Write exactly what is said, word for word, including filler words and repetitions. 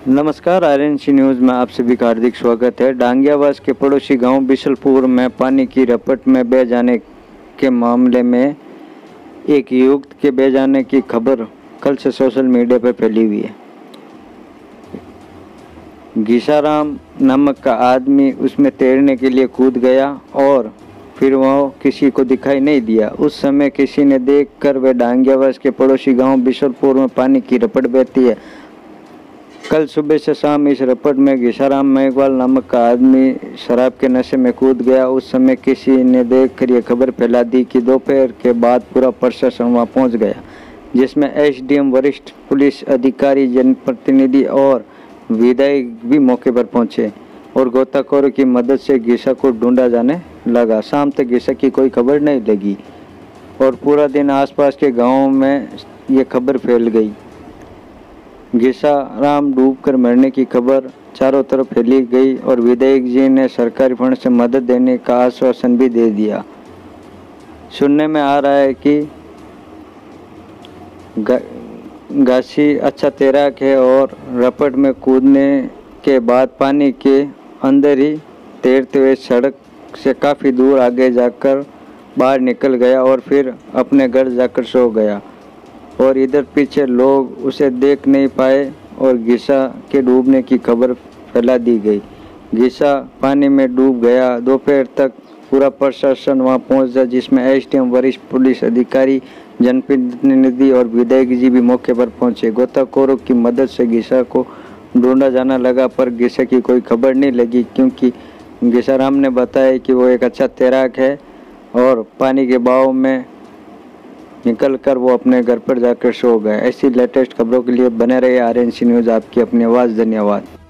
नमस्कार, RNC news में आप सभी का हार्दिक स्वागत है। डांगियावास के पड़ोसी गांव बिशलपुर में पानी की रपट में बह जाने के मामले में एक युवक के बह जाने की खबर कल से सोशल मीडिया पर फैली हुई है। घीसाराम नामक का आदमी उसमें तैरने के लिए कूद गया और फिर वह किसी को दिखाई नहीं दिया। उस समय किसी ने देखकर वह डांगियावास के पड़ोसी गांव बिशलपुर में पानी की रपट बहती है। कल सुबह से शाम इस रपट में घीसाराम मेघवाल नामक का आदमी शराब के नशे में कूद गया। उस समय किसी ने देखकर यह खबर फैला दी कि दोपहर के बाद पूरा प्रशासन वहां पहुंच गया, जिसमें एसडीएम, वरिष्ठ पुलिस अधिकारी, जनप्रतिनिधि और विधायक भी मौके पर पहुंचे और गोताखोरों की मदद से घीसा को ढूंढा जाने लगा। शाम तक घीसा की कोई खबर नहीं लगी और पूरा दिन आसपास के गाँवों में ये खबर फैल गई। घीसाराम डूबकर मरने की खबर चारों तरफ फैली गई और विधायक जी ने सरकारी फंड से मदद देने का आश्वासन भी दे दिया। सुनने में आ रहा है कि गा, घासी अच्छा तैराक है और रपट में कूदने के बाद पानी के अंदर ही तैरते हुए सड़क से काफ़ी दूर आगे जाकर बाहर निकल गया और फिर अपने घर जाकर सो गया और इधर पीछे लोग उसे देख नहीं पाए और घीसा के डूबने की खबर फैला दी गई। घीसा पानी में डूब गया। दोपहर तक पूरा प्रशासन वहां पहुंच गया, जिसमें एसडीएम, वरिष्ठ पुलिस अधिकारी, जनप्रतिनिधि और विधायक जी भी मौके पर पहुंचे। गोताखोरों की मदद से घीसा को ढूंढा जाना लगा, पर घीसा की कोई खबर नहीं लगी, क्योंकि घीसाराम ने बताया कि वो एक अच्छा तैराक है और पानी के बहाव में निकल कर वो अपने घर पर जाकर सो गए। ऐसी लेटेस्ट खबरों के लिए बने रहे आरएनसी न्यूज़, आपकी अपनी आवाज़। धन्यवाद।